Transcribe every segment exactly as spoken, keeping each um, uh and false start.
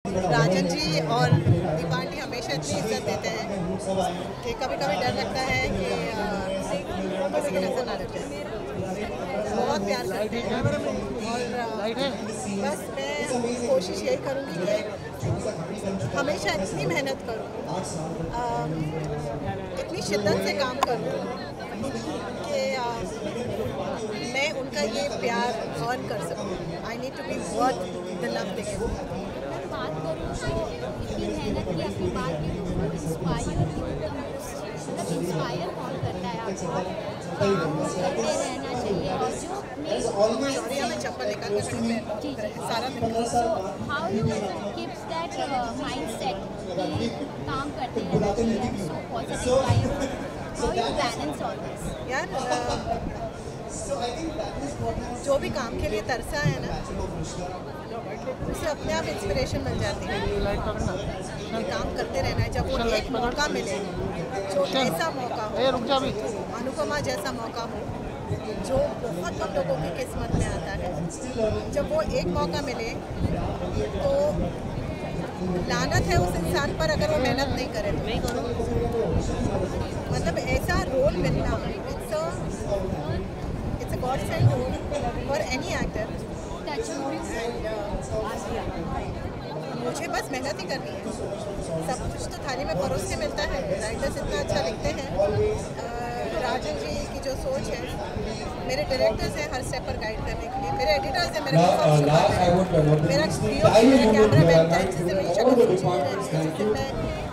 राजन जी और दीपा आंटी हमेशा इतनी इज्जत देते हैं कि कभी कभी डर लगता है कि किसी की नजर ना लग जाए। बहुत प्यार करते हैं और बस मैं कोशिश यही करूँगी कि हमेशा इतनी मेहनत करूँ, इतनी शिद्दत से काम करूँ कि मैं उनका ये प्यार अर्न कर सकूँ। I need to be worth the love they give. बात करूँ तो इतनी मेहनत की अपनी बात की तो इंस्पायर मतलब इंस्पायर कौन करता है आपको? काम करते रहना चाहिए और जो सॉरी मैं चप्पल निकाल कर सारा how you keeps that mindset कि काम करते रहना चाहिए, so positive vibe, how you balance all this? यार जो भी काम के लिए तरसा है ना, उसे अपने आप इंस्पिरेशन मिल जाती है। ये काम करते रहना है। जब वो एक मौका मिले, जो ऐसा मौका हो, अनुपमा जैसा मौका हो, जो बहुत कम लोगों की किस्मत में आता है, जब वो एक मौका मिले तो लानत है उस इंसान पर अगर वो मेहनत नहीं करे। मतलब ऐसा रोल मिलना, it's it's a god sent role for any actor. मुझे बस मेहनत ही करनी है। सब कुछ तो थाली में परोस के मिलता है। राइटर्स इतना अच्छा लिखते हैं। राजन जी की जो सोच है, मेरे डायरेक्टर्स हैं हर स्टेप पर गाइड करने के लिए, मेरे एडिटर्स हैं, मेरे मेरा कैमरा मैन है जिससे मेरी शक्ल जिससे मैं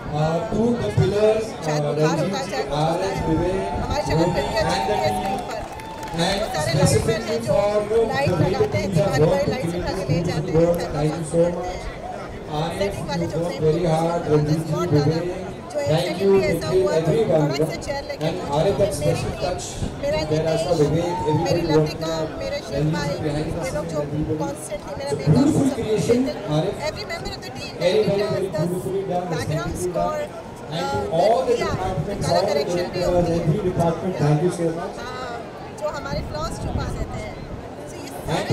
शायद बुखार होता है, चाहे कुछ होता है, हमारी शक्ल फिर भी अच्छी होती है स्क्रीन पर। वो सारे लाइटमैन हैं जो लाइट लगाते हैं, हमारी बड़ी लाइट उठा के ले जाते हैं, सेटिंग वाले जो फ्रेम बहुत ज़्यादा जो एक सेकंड भी ऐसा हुआ तो थोड़ा सा चेयर लेके मेरा नीतीश, मेरी लतिका, मेरे शिव भाई, ये लोग जो कॉन्स्टेंटली मेरा makeup, every member of the team, editors, background score, colour correction भी होती है, जो हमारे फ्लॉस छुपा देते हैं। एक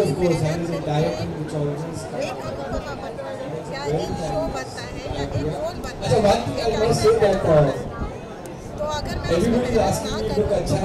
शो बनता है या एक रोल बनता है, तो अगर मैं उसमें मेहनत ना करूँ तो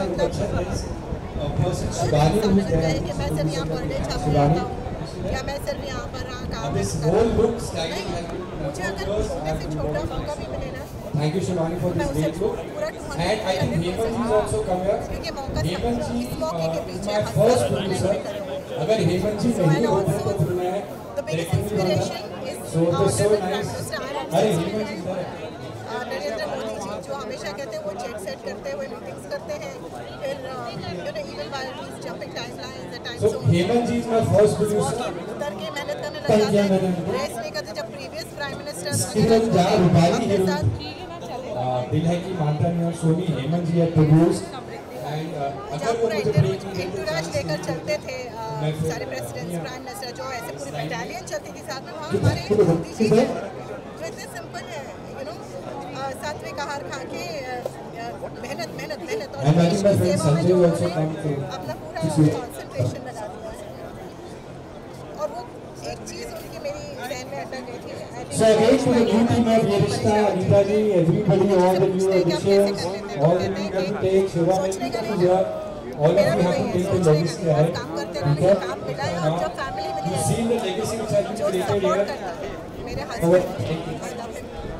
मतलब कि मैं सिर्फ यहाँ पर डे छापने आता हूँ या मैं सिर्फ यहाँ पर काम नहीं, मुझे अगर छोटे से छोटा मौका भी मिले ना, Thank you, Shivani, for this great book. And I think Hemanji is also come here. Hemanji uh, is my first producer. अगर हेमंत जी नहीं होता तो फिर मैं डायरेक्टिंग नहीं करता। So it was so nice. अरे हेमंत जी नरेंद्र मोदी जी जो हमेशा कहते हैं वो जेट सेट करते हुए मीटिंग्स करते हैं, फिर you know even wireless jumping timelines the time zone. So Hemant ji is my first producer. उतर के मेहनत करने लग जाते हैं। रेस नहीं करते। जब प्रीवियस प्राइम मिनिस्टर अपने साथ दिल है कि मानता नहीं और सोनी हेमंत जी है प्रोड्यूस्ड एंड अगर वो मुझे ब्रेक इंटरनेशनल लेकर चलते थे सारे प्रेसिडेंट्स प्राइम मिनिस्टर जो ऐसे पूरी बटालियन चलती थी साथ में, वहाँ हमारे मोदी जी जो इतने सिंपल है, यू नो सात्विक आहार खा के मेहनत मेहनत मेहनत और देश की सेवा में जो उन्होंने अपना पूरा कॉन्सेंट्रेशन लगा दिया है। और वो एक चीज़ उनकी मेरी ज़हन में अटक गई थी। So again to the new team of Yerishta, Anita ji, everybody, all the new additions, all the new guys take, Shiva ji, Pooja, all of you have to take the legacy ahead. Okay? Now, you see the legacy which has been created here. मेरे husband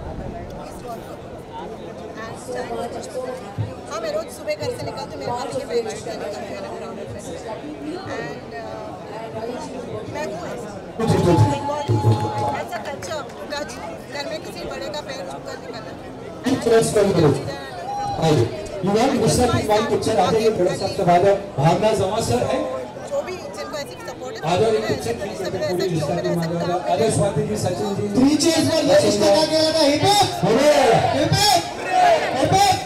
हाँ, मैं रोज सुबह घर से निकलती हूँ, मेरे पास के पेरेंट्स से निकलते हैं ग्राउंड पे, एंड मैं हूँ ऐसा खर्चा टच घर में किसी बड़े का पैर छूकर निकलना। You want to start with one picture? आ जाइए थोड़ा सा आपके बाद भावना जमा सर है। जो भी जिनको ऐसी सपोर्ट आ जाओ एक पिक्चर क्लिक करके पूरी रिश्ता की माना अरे स्वाति जी, सचिन जी, थ्री चीज में ये रिश्ता आ गया ना, हिप हिप हिप हिप